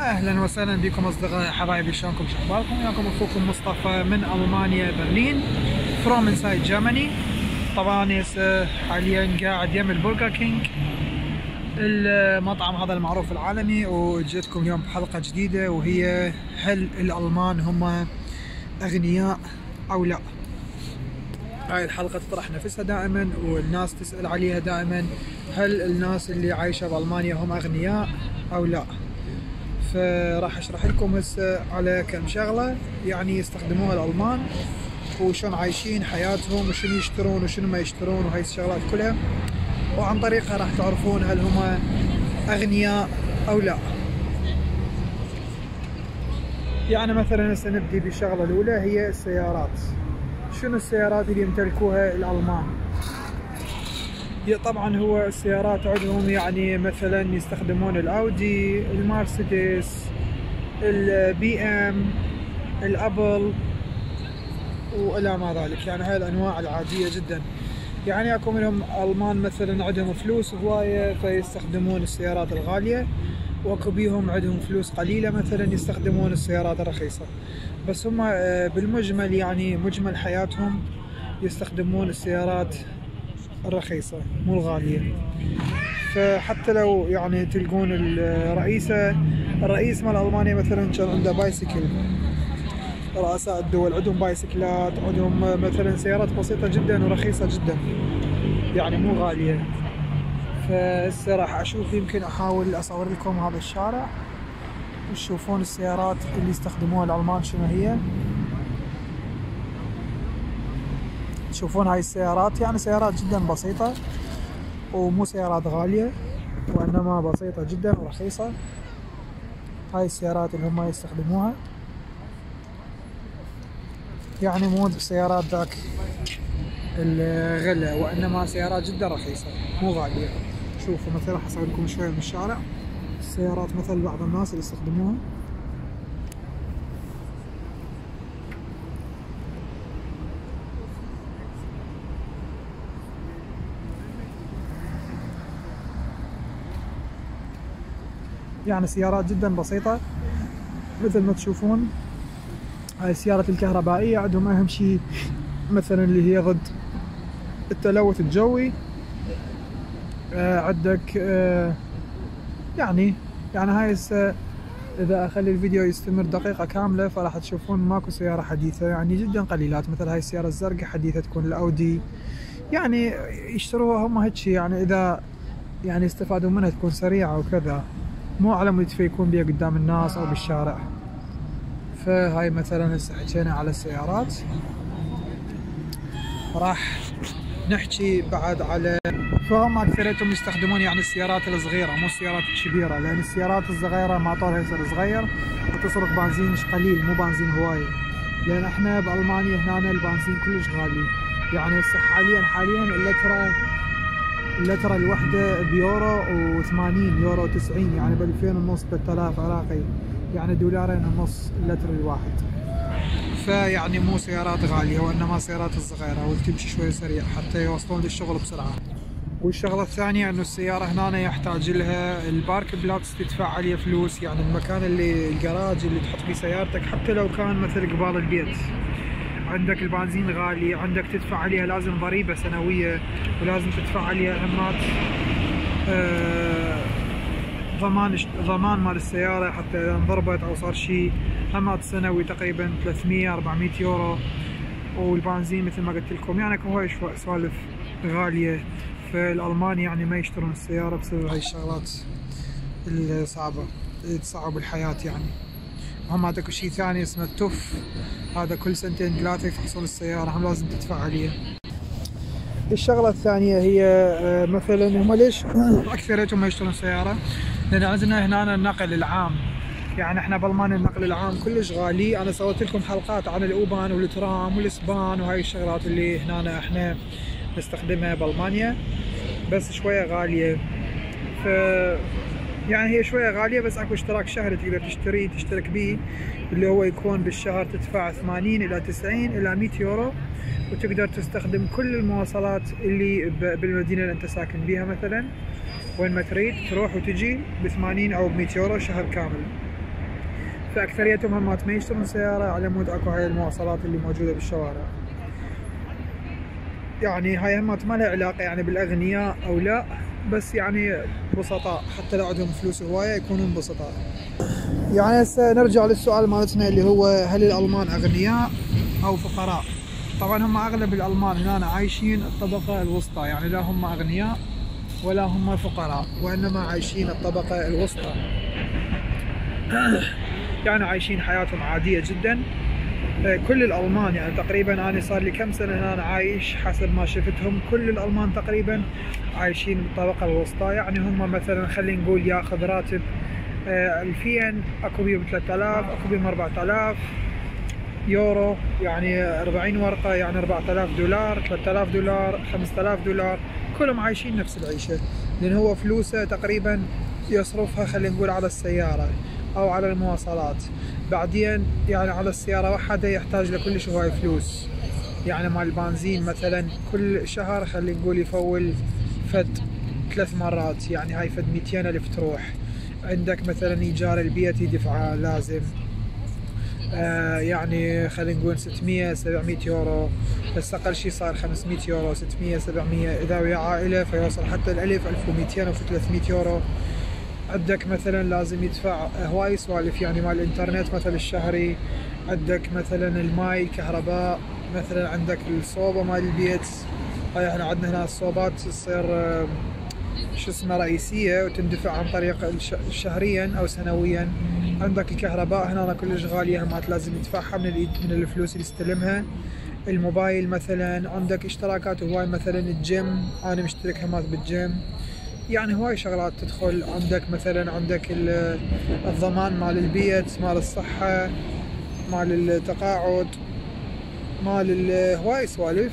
اهلا وسهلا بكم اصدقائي حبايبي، شلونكم؟ شو اخباركم؟ وياكم اخوكم مصطفى من المانيا برلين فروم انسايد جيرماني. طبعا هسه حاليا قاعد يم البرجر كينج، المطعم هذا المعروف العالمي، وجيتكم اليوم بحلقه جديده وهي هل الالمان هم اغنياء او لا؟ هاي الحلقه تطرح نفسها دائما والناس تسال عليها دائما، هل الناس اللي عايشه بالمانيا هم اغنياء او لا؟ فراح اشرح لكم هسه على كم شغله يعني يستخدموها الالمان وشون عايشين حياتهم وشنو يشترون وشنو ما يشترون وهي الشغلات كلها، وعن طريقها راح تعرفون هل هم اغنياء او لا. يعني مثلا هسه نبدي بالشغله الاولى هي السيارات. شنو السيارات اللي يمتلكوها الالمان؟ طبعا هو السيارات عندهم يعني مثلا يستخدمون الاودي، المرسيدس، البي ام، الابل والى ما ذلك، يعني هاي الانواع العاديه جدا. يعني اكو منهم المان مثلا عندهم فلوس هوايه فيستخدمون السيارات الغاليه، واكو بيهم عندهم فلوس قليله مثلا يستخدمون السيارات الرخيصه، بس هم بالمجمل يعني مجمل حياتهم يستخدمون السيارات الرخيصة مو الغالية. فحتى لو يعني تلقون الرئيس مال ألمانيا مثلا كان عنده بايسكل، رؤساء الدول عندهم بايسكلات، عندهم مثلا سيارات بسيطة جدا ورخيصة جدا يعني مو غالية. فهسه راح أشوف، يمكن أحاول أصور لكم هذا الشارع وتشوفون السيارات اللي يستخدموها الألمان شنو هي. تشوفون هاي السيارات يعني سيارات جدا بسيطة ومو سيارات غالية، وإنما بسيطة جدا ورخيصة. هاي السيارات اللي هم يستخدموها يعني مو سيارات ذاك الغلا، وإنما سيارات جدا رخيصة مو غالية. شوفوا مثلا راح أصور لكم شوية من الشارع السيارات مثل بعض الناس اللي يستخدموها. يعني سيارات جدا بسيطة مثل ما تشوفون. هاي السيارات الكهربائية عندهم أهم شيء مثلا اللي هي ضد التلوث الجوي. عندك يعني هاي إذا أخلي الفيديو يستمر دقيقة كاملة فراح تشوفون ماكو سيارة حديثة، يعني جدا قليلات. مثل هاي السيارة الزرقاء حديثة تكون الأودي، يعني يشتروها هم هيك يعني إذا يعني استفادوا منها تكون سريعة وكذا، مو على مود يكون بيها قدام الناس او بالشارع. فهاي مثلا هسه حكينا على السيارات، راح نحكي بعد على فهم اكثريتهم يستخدمون يعني السيارات الصغيره مو السيارات الكبيره، لان السيارات الصغيره موتورها يصير صغير وتصرف بنزين قليل مو بنزين هوايه. لان احنا بالمانيا هنا البنزين كلش غالي، يعني هسه حاليا اللترة الوحدة بيورو و80 يورو 90، يعني ب2000 ونص 3000 عراقي، يعني دولارين ونص اللتر الواحد. فيعني مو سيارات غالية وإنما سيارات الصغيرة وتمشي شوي سريع حتى يوصلون للشغل بسرعة. والشغلة الثانية إنه السيارة هنا يحتاج لها البارك بلوكس تدفع عليه فلوس، يعني المكان اللي الجراج اللي تحط فيه سيارتك حتى لو كان مثل قبال البيت. عندك البنزين غالي، عندك تدفع عليها لازم ضريبة سنوية، ولازم تدفع عليها همات ضمان مال السيارة حتى إذا انضربت أو صار شيء، همات سنوي تقريبا 300 400 يورو. والبنزين مثل ما قلت لكم يعني هواي سوالف غالية. فالألمان يعني ما يشترون السيارة بسبب هاي الشغلات الصعبة اللي تصعب الحياة. يعني هم اكو شيء ثاني اسمه التوف، هذا كل سنتين ثلاثة يفحصون السيارة، هم لازم تدفع عليه. الشغلة الثانية هي مثلا هم ليش أكثريتهم ما يشترون سيارة؟ لأن عندنا هنا النقل العام، يعني احنا بالمانيا النقل العام كلش غالي. أنا سويت لكم حلقات عن الأوبان والترام والإسبان وهاي الشغلات اللي هنا احنا نستخدمها بالمانيا، بس شوية غالية. ف يعني هي شوية غالية، بس اكو اشتراك شهري تقدر تشترك به، اللي هو يكون بالشهر تدفع 80 إلى 90 إلى 100 يورو، وتقدر تستخدم كل المواصلات اللي بالمدينة اللي انت ساكن بيها. مثلا وين ما تريد تروح وتجي ب 80 أو ب 100 يورو شهر كامل. فاكثريتهم هم ما يشترون سياره على مود اكو هاي المواصلات اللي موجوده بالشوارع. يعني هاي همات ما لها علاقه يعني بالاغنياء او لا، بس يعني بسطاء، حتى لو عندهم فلوس هوايه يكونون بسطاء. يعني هسه نرجع للسؤال مالتنا اللي هو هل الالمان اغنياء او فقراء؟ طبعا هم اغلب الالمان هنا عايشين الطبقه الوسطى، يعني لا هم اغنياء ولا هم فقراء، وانما عايشين الطبقه الوسطى. يعني عايشين حياتهم عاديه جدا. كل الالمان يعني تقريبا انا صار لي كم سنه هنا عايش، حسب ما شفتهم كل الالمان تقريبا عايشين بالطبقه الوسطى. يعني هم مثلا خلينا نقول ياخذ راتب 2000، اكو بيهم 3000، اكو بيهم 4000 يورو، يعني 40 ورقه يعني 4000 دولار، 3000 دولار، 5000 دولار، كلهم عايشين نفس العيشه. لان هو فلوسه تقريبا يصرفها خلينا نقول على السياره او على المواصلات، بعدين يعني على السياره وحده يحتاج لكلش هواي فلوس. يعني مال البنزين مثلا كل شهر خلينا نقول يفول فد 3 مرات، يعني هاي فد 200 الف تروح. عندك مثلا ايجار البيت يدفعه لازم، يعني خلينا نقول 600 700 يورو، بس اقل شيء صار 500 يورو 600 700، اذا ويا عائله فيوصل حتى ال 1000 1200 و 300 يورو. عندك مثلا لازم يدفع هواي سوالف، يعني مال الانترنت مثلا الشهري، عندك مثلا الماي الكهرباء، مثلا عندك الصوبه مال البيت. هاي احنا عندنا هنا الصوبات تصير شو اسمه رئيسيه وتندفع عن طريق شهريا او سنويا. عندك الكهرباء هنا كلش غاليه، همات لازم يدفعها من الفلوس اللي يستلمها. الموبايل مثلا، عندك اشتراكات هواي، مثلا الجيم انا مشترك همات بالجيم. يعني هواي شغلات تدخل. عندك مثلا عندك الضمان مال البيت، مال الصحة، مال التقاعد، مال هواي سوالف.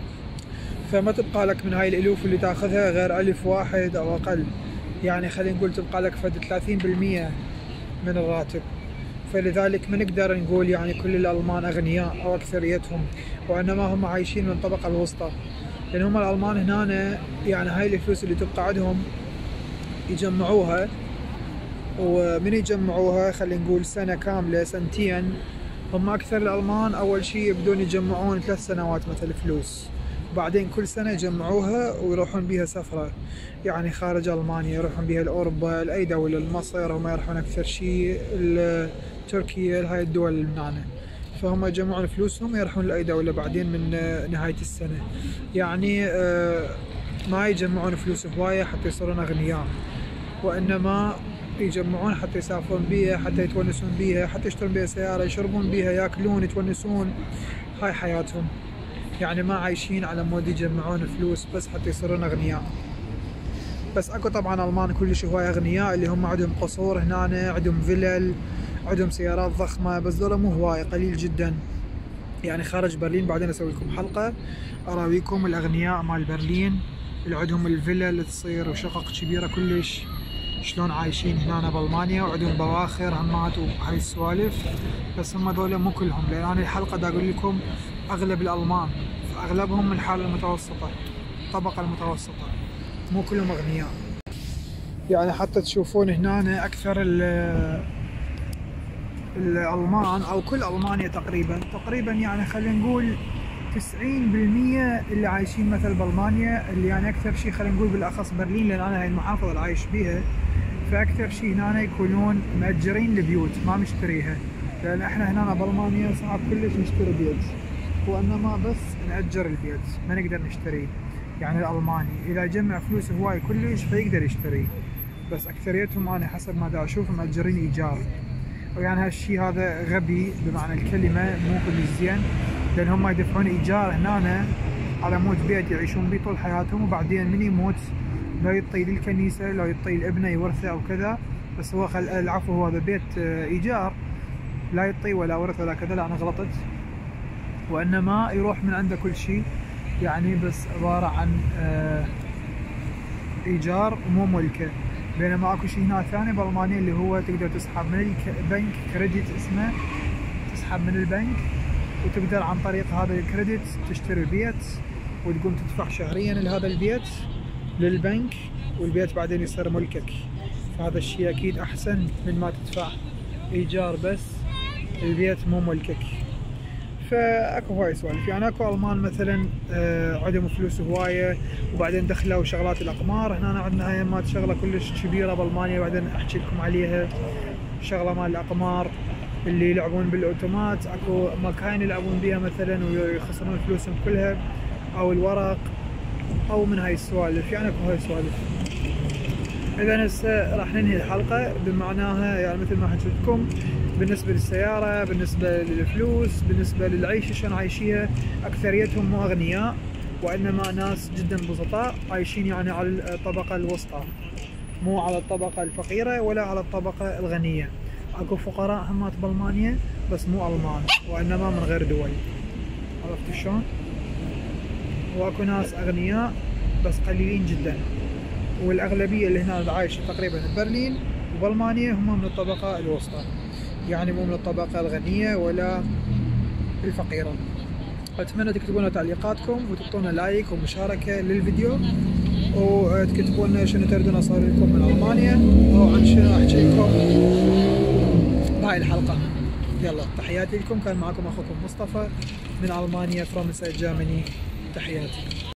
فما تبقى لك من هاي الالوف اللي تاخذها غير الف واحد او اقل، يعني خلينا نقول تبقى لك فد 30% من الراتب. فلذلك ما نقدر نقول يعني كل الالمان اغنياء او اكثريتهم، وانما هم عايشين من الطبقة الوسطى. لان هم الالمان هنا يعني هاي الفلوس اللي تبقى عندهم يجمعوها، ومن يجمعوها خلينا نقول سنة كاملة سنتين. هم اكثر الالمان اول شيء يبدون يجمعون 3 سنوات مثل فلوس، بعدين كل سنة يجمعوها ويروحون بيها سفرة، يعني خارج المانيا، يروحون بيها لاوروبا لاي دولة، لمصر هم يروحون اكثر شيء، تركيا، هاي الدول اللي من هنا. فهم يجمعون فلوسهم يروحون لاي دولة بعدين من نهاية السنة. يعني ما يجمعون فلوس هواية حتى يصيرون اغنياء، وانما يجمعون حتى يسافرون بيها، حتى يتونسون بيها، حتى يشترون بيها سيارة، يشربون بيها، ياكلون، يتونسون. هاي حياتهم. يعني ما عايشين على مود يجمعون فلوس بس حتى يصيرون اغنياء. بس اكو طبعا المان كلش هواي اغنياء اللي هم عندهم قصور هنا، عندهم فيلل، عندهم سيارات ضخمة، بس ذولا مو هواي، قليل جدا. يعني خارج برلين بعدين اسوي لكم حلقة اراويكم الاغنياء مال برلين اللي عندهم الفيلل تصير وشقق كبيرة كلش، شلون عايشين هنا بالمانيا، وعندهم بواخر همات وهاي السوالف. بس هم ذولا مو كلهم، لان انا الحلقة دا اقول لكم اغلب الالمان، فاغلبهم من الحالة المتوسطة، الطبقة المتوسطة، مو كلهم اغنياء. يعني حتى تشوفون هنا اكثر الالمان او كل المانيا تقريبا يعني خلينا نقول 90% اللي عايشين مثل بالمانيا، اللي يعني اكثر شيء خلينا نقول بالاخص برلين، لان انا هاي المحافظه اللي عايش بيها. فاكثر شيء هنا يكونون مأجرين البيوت ما مشتريها، لان احنا هنا بالمانيا صعب كلش نشتري بيت، وانما بس نأجر البيت ما نقدر نشتريه. يعني الالماني اذا جمع فلوس هواي كلش فيقدر يشتري، بس اكثريتهم انا حسب ما دا اشوف مأجرين ايجار. ويعني هالشيء هذا غبي بمعنى الكلمه، مو كلش زين، لان هم يدفعون ايجار هنا على مود بيت يعيشون بيه طول حياتهم، وبعدين من يموت لا يعطي للكنيسه، لا يعطي لابنه يورثه او كذا، بس هو العفو هو هذا بيت ايجار، لا يعطي ولا ورث ولا كذا، لا انا غلطت، وانما يروح من عنده كل شيء، يعني بس عباره عن ايجار ومو ملكه. بينما اكو شيء هنا ثاني بالمانيا اللي هو تقدر تسحب من البنك كريدت اسمه، تسحب من البنك وتقدر عن طريق هذا الكريدت تشتري بيت، وتقوم تدفع شهريا لهذا البيت للبنك، والبيت بعدين يصير ملكك. فهذا الشيء اكيد احسن من ما تدفع ايجار بس، البيت مو ملكك. فاكو هواي سوالف، يعني اكو المان مثلا عندهم فلوس هوايه وبعدين دخلوا شغلات الاقمار. هنا عندنا هاي مات شغله كلش كبيره بالمانيا، بعدين احكي لكم عليها. شغله مال الاقمار اللي يلعبون بالاوتومات، اكو مكاين يلعبون بيها مثلا ويخسرون فلوسهم كلها، او الورق، او من هاي السوالف. يعني اكو هاي السوالف. اذا هسه راح ننهي الحلقه بمعناها، يعني مثل ما حكيت لكم بالنسبه للسياره، بالنسبه للفلوس، بالنسبه للعيشه شلون عايشيها. اكثريتهم مو اغنياء، وانما ناس جدا بسطاء عايشين يعني على الطبقه الوسطى، مو على الطبقه الفقيره ولا على الطبقه الغنيه. اكو فقراء همات بالمانيا بس مو المان، وانما من غير دول. عرفت شلون؟ واكو ناس اغنياء بس قليلين جدا، والاغلبيه اللي هنا عايشه تقريبا ببرلين وبالمانيا هم من الطبقه الوسطى، يعني مو من الطبقه الغنيه ولا الفقيره. اتمنى تكتبون لنا تعليقاتكم وتعطونا لايك ومشاركه للفيديو، وتكتبون لنا شنو تردون اصور لكم من المانيا، او عن شنو احكي لكم بهاي الحلقه. يلا تحياتي لكم، كان معكم اخوكم مصطفى من المانيا from inside Germany. تحياتي.